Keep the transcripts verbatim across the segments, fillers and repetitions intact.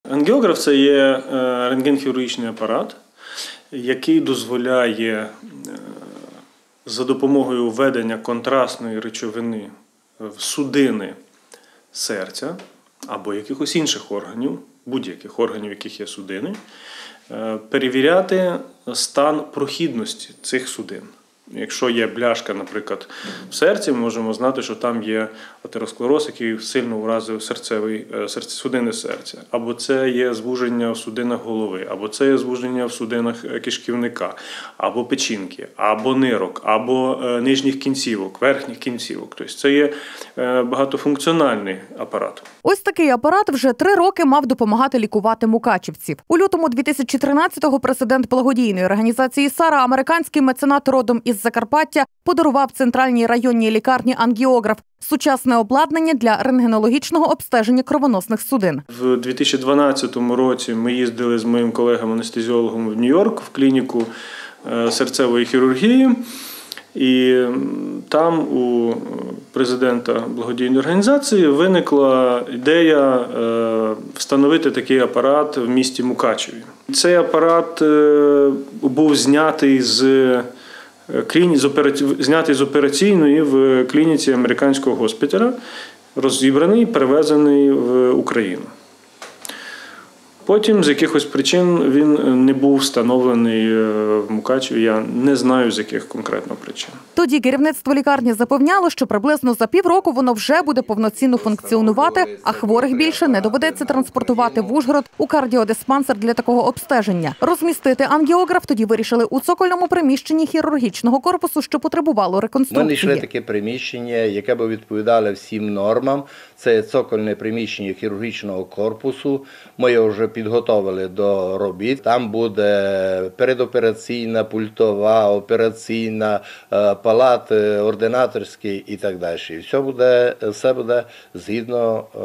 Ангіограф – це є рентгенхірургічний апарат, який дозволяє за допомогою введення контрастної речовини в судини серця або якихось інших органів, будь-яких органів, яких є судини, перевіряти стан прохідності цих судин. Якщо є бляшка, наприклад, в серці, ми можемо знати, що там є атеросклероз, який сильно уразив серцевий, судини серця. Або це є звуження в судинах голови, або це є звуження в судинах кишківника, або печінки, або нирок, або нижніх кінцівок, верхніх кінцівок. Тобто це є багатофункціональний апарат. Ось такий апарат вже три роки мав допомагати лікувати мукачівців. У лютому дві тисячі тринадцятого президент благодійної організації «Сара», американський меценат родом із Закарпаття, подарував центральній районній лікарні ангіограф – сучасне обладнання для рентгенологічного обстеження кровоносних судин. В дві тисячі дванадцятому році ми їздили з моїм колегом-анестезіологом в Нью-Йорк в клініку серцевої хірургії. І там у президента благодійної організації виникла ідея встановити такий апарат в місті Мукачеві. Цей апарат був знятий з знятий з операційної в клініці американського госпіталя, розібраний і перевезений в Україну. Потім з якихось причин він не був встановлений в Мукачеві. Я не знаю, з яких конкретно причин. Тоді керівництво лікарні запевняло, що приблизно за півроку воно вже буде повноцінно функціонувати, а хворих більше не доведеться транспортувати в Ужгород у кардіодиспансер для такого обстеження. Розмістити ангіограф тоді вирішили у цокольному приміщенні хірургічного корпусу, що потребувало реконструкції. Ми знайшли таке приміщення, яке б відповідало всім нормам. Це цокольне приміщення хірургічного корпусу. Ми його вже підготовили до робіт. Там буде передопераційна, пультова, операційна, палати, ординаторські і так далі. І все буде, все буде згідно е,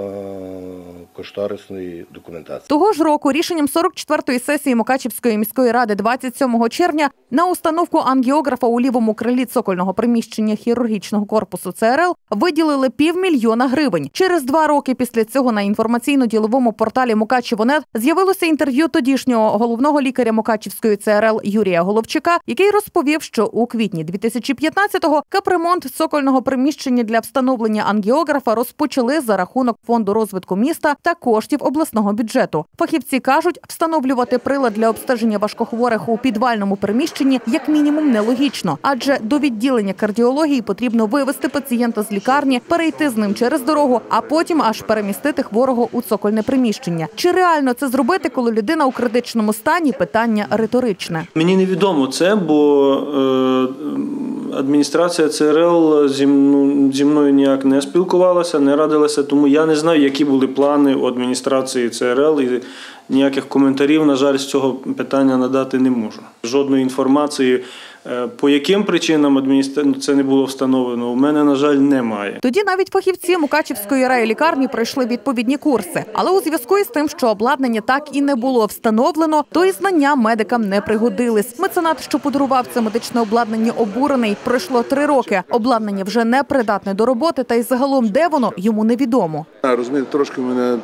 кошторисної документації. Того ж року рішенням сорок четвертої сесії Мукачівської міської ради двадцять сьомого червня на установку ангіографа у лівому крилі цокольного приміщення хірургічного корпусу ЦРЛ виділили півмільйона гривень. Через два роки після цього на інформаційно-діловому порталі Мукачівонет з'явилося інтерв'ю тодішнього головного лікаря Мукачівської ЦРЛ Юрія Головчика, який розповів, що у квітні дві тисячі п'ятнадцятого капремонт цокольного приміщення для встановлення ангіографа розпочали за рахунок фонду розвитку міста та коштів обласного бюджету. Фахівці кажуть, встановлювати прилад для обстеження важкохворих у підвальному приміщенні як мінімум нелогічно, адже до відділення кардіології потрібно вивезти пацієнта з лікарні, перейти з ним через дорогу, а потім аж перемістити хворого у цокольне приміщення. Чи реально це зробити, коли людина у критичному стані? Питання риторичне. Мені невідомо це, бо е, адміністрація ЦРЛ зі, ну, зі мною ніяк не спілкувалася, не радилася, тому я не знаю, які були плани у адміністрації ЦРЛ, і ніяких коментарів, на жаль, з цього питання надати не можу. Жодної інформації, по яким причинам адміністрація це не було встановлено, у мене, на жаль, немає. Тоді навіть фахівці Мукачівської райлікарні пройшли відповідні курси. Але у зв'язку із тим, що обладнання так і не було встановлено, то і знання медикам не пригодились. Меценат, що подарував це медичне обладнання, обурений. Пройшло три роки. Обладнання вже не придатне до роботи, та й загалом де воно, йому невідомо. Розумієте, трошки мене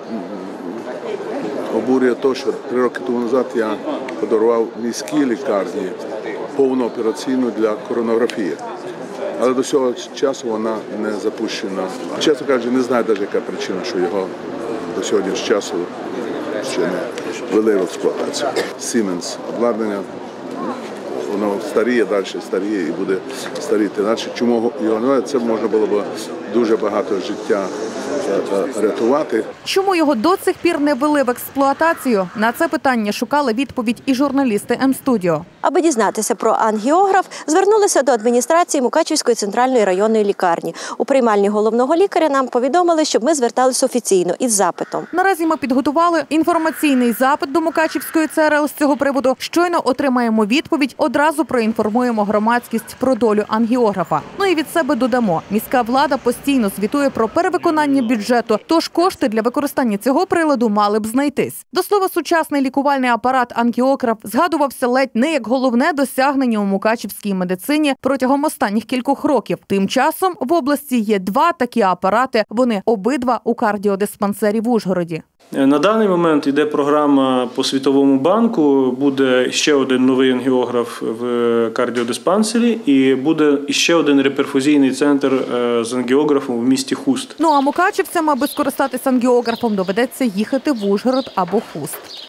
обурює те, що три роки тому назад я подарував міській лікарні повну операційну для коронографії. Але до цього часу вона не запущена. Чесно кажучи, не знаю навіть, яка причина, що його до сьогоднішнього часу ще не ввели в експлуатацію. Siemens обладнання, воно старіє, далі старіє і буде старіти. Іначе чому його немає, це можна було б дуже багато життя рятувати. Чому його до цих пір не ввели в експлуатацію? На це питання шукали відповідь і журналісти М-студіо. Аби дізнатися про ангіограф, звернулися до адміністрації Мукачівської центральної районної лікарні. У приймальні головного лікаря нам повідомили, щоб ми зверталися офіційно із запитом. Наразі ми підготували інформаційний запит до Мукачівської ЦРЛ з цього приводу. Щойно отримаємо відповідь, одразу проінформуємо громадськість про долю ангіографа. Ну і від себе додамо. Міська влада постійно звітує про перевиконання наповнення бюджету, тож кошти для використання цього приладу мали б знайтись. До слова, сучасний лікувальний апарат ангіограф згадувався ледь не як головне досягнення у мукачівській медицині протягом останніх кількох років. Тим часом в області є два такі апарати, вони обидва у кардіодиспансері в Ужгороді. На даний момент йде програма по Світовому банку, буде ще один новий ангіограф в кардіодиспансері і буде ще один реперфузійний центр з ангіографом в місті Хуст. Ну а мукачівцям, аби скористатися ангіографом, доведеться їхати в Ужгород або Хуст.